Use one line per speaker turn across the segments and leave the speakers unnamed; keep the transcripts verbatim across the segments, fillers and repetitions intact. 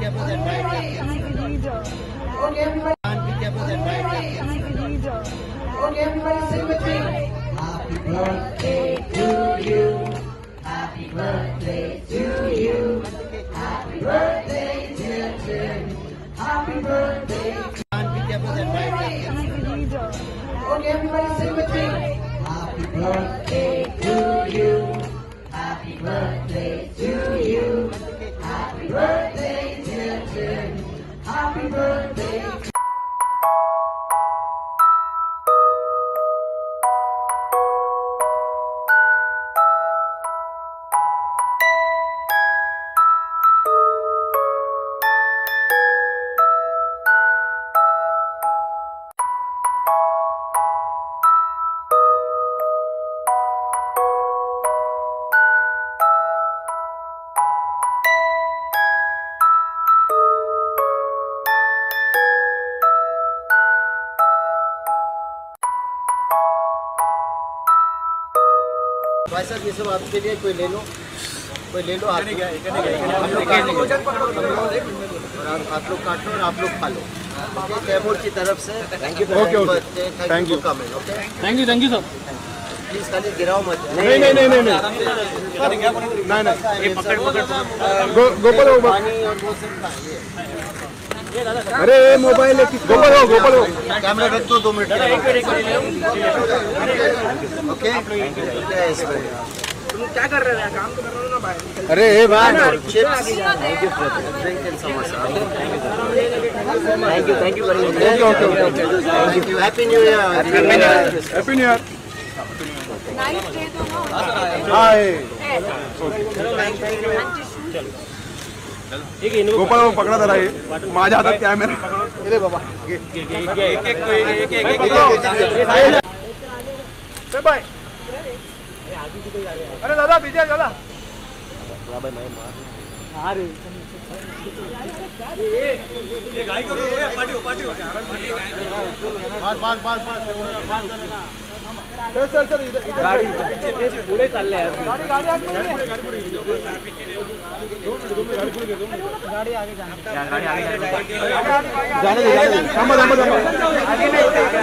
Okay, everybody. Okay, everybody, sing with me. Happy birthday to you. Happy birthday to you. Happy birthday, dear Tim. Happy birthday. Okay, everybody, sing with me. Happy birthday to you. Happy birthday to you. Happy birthday, dear Tim. Happy birthday. भाई साहब ये सब आपके लिए, कोई ले लो, कोई ले लो। आप लोग आप लोग काटो और आप लोग खा लो। तैमूर की तरफ से thank you. Okay okay thank you comment. Okay
thank you thank you sir.
Please खाली गिराओ मत।
नहीं नहीं नहीं नहीं नहीं नहीं पकड़ पकड़ गोपाल
पानी और वो सब खाइए।
अरे मोबाइल है गोपाल हो गोपाल हो
कैमरा रख दो दो मिनट। ओके तुम क्या कर रहे हो? काम तो कर रहे हो ना भाई।
अरे हे भाई
chips thank you for drink and samosa. Thank you thank you very much.
Okay okay
thank you. Happy new year.
Happy new year. Hi
ठीक है
गोपाल हो पकडा जरा हे माझ्या हातात कॅमेरा रे बाबा एक एक एक एक बाय। अरे दादा विजय दादा अरे ये गाड़ी को पार्टी हो पार्टी हो बास बास बास बास सर सर सर गाड़ी पुढे चालले यार। गाड़ी गाडी आगे गाडी पुढे गाडी आगे जाने गाडी आगे जाने दे जाने थांबा थांबा थांबा आगे नहीं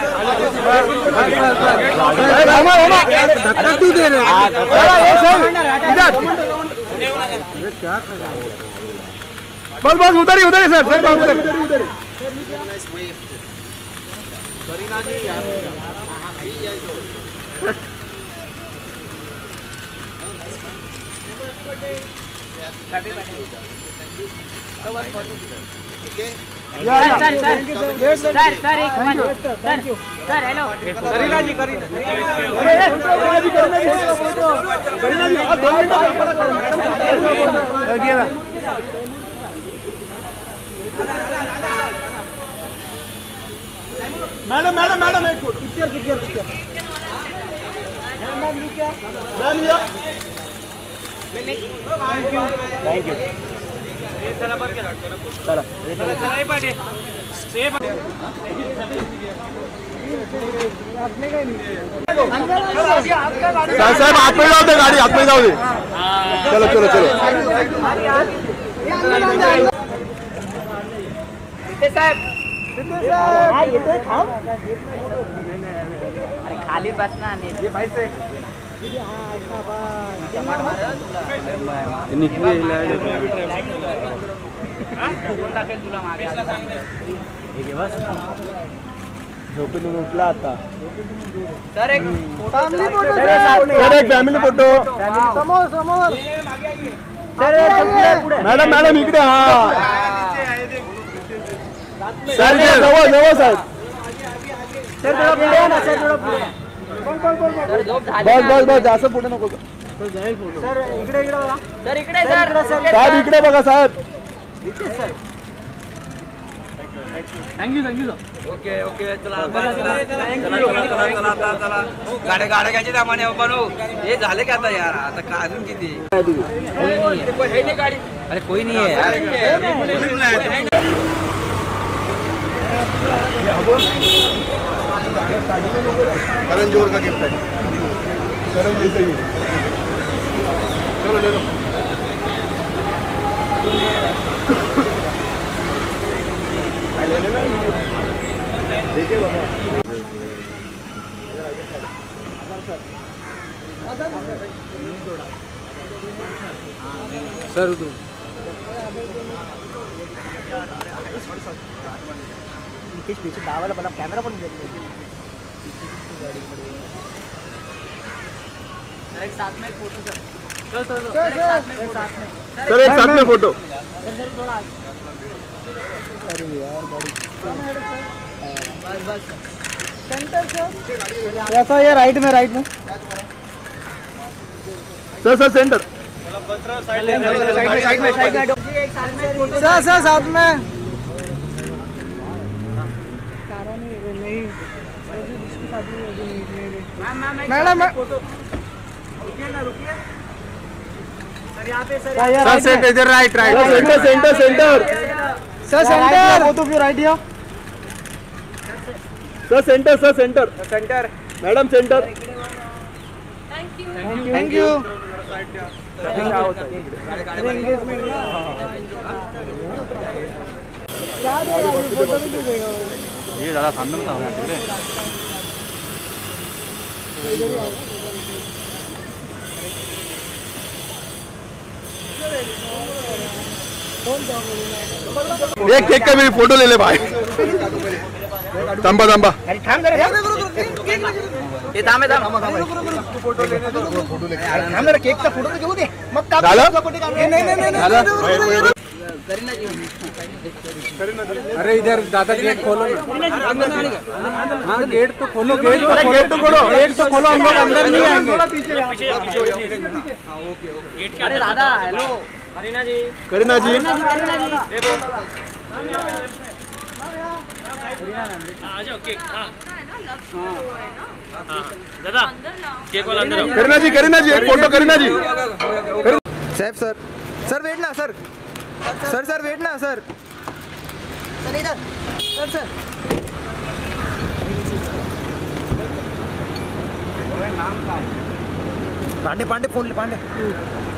रामा रामा धक्का क्यों दे रहे हो? अरे ये सर इधर ये क्या कर रहा है? बस बस उधर ही उधर ही सर सर उधर उधर
करीना जी यार
मैडम मैडम मैडम एक पिक्चर पिक्चर पिक्चर मैम क्या मैम ये थैंक यू थैंक यू चला पर चला चला चला ही पाटे सेफ अपने का नहीं साहब आप में जाओ दे गाड़ी आप में जाओ दे। चलो चलो चलो
साहब
अरे खाली बस ना ये भाई से
झोपेतून उठला आता
सर एक
फॅमिली फोटो सर एक फॅमिली फोटो समोर समोर मॅडम मॅडम इकडे हा सर जवळ जवळ साहेब सर थोडा पुढे ना सर थोडा पुढे बस बस बस जास्त पुढे नको सर इकडे इकडे बघा
सर इकडे सर
साहेब इकडे बघा साहेब thank you thank you sir
okay okay चला चला चला चला चला चला गाड्या गाड्या घ्यायचे त्यामाने बनव हे झाले का आता यार आता का अजून किती गाडी अरे कोई नहीं है
करण जोहर का गिफ्ट है करण जैसे ही चलो ले लो सर तू
पीछे दावा वाला कैमरा पण एक साथ में photo sir sir sir
sir एक साथ में फोटो
अरे यार बड़ी बस बस सेंटर सर ऐसा ये राइट में राइट में
सर सर सेंटर
साइड में साइड में साइड में सर सर साथ में मैडम रुकिए ना रुकिए सर यहाँ पे सर
सर सेंटर इधर right right centre centre centre
sir centre वो तो फिर right here
sir centre sir centre
centre
madam centre
thank you
ये ज़्यादा सामने में होना चाहिए एक केक का मेरी फोटो ले ले भाई तंबा तंबा
ये दाम है दाम हमारा केक का फोटो तो क्यों दे मत काट
झालं?
नहीं नहीं नहीं
झालं?
करीना जी
अरे इधर दादा गेट खोलो ना हाँ गेट तो खोलो गेट तो गेट तो खोलो गेट तो खोलो हम लोग अंदर नहीं आएंगे
अरे दादा हेलो करीना जी
करीना जी
दादा केक वाला अंदर
करीना जी करीना जी एक photo Kareena ji
Saif sir sir wait ना सर सर सर वेट ना सर
सर इधर sir sir
Pandey Pandey phone ले पांडे